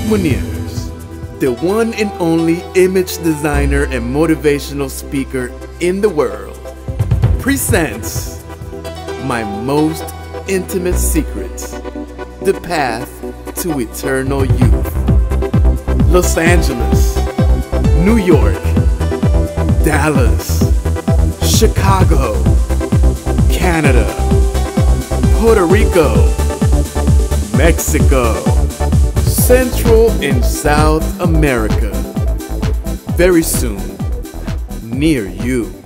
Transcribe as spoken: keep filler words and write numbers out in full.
Munoz, the one and only image designer and motivational speaker in the world, presents My Most Intimate Secrets, the Path to Eternal Youth. Los Angeles, New York, Dallas, Chicago, Canada, Puerto Rico, Mexico, Central and South America. Very soon, near you.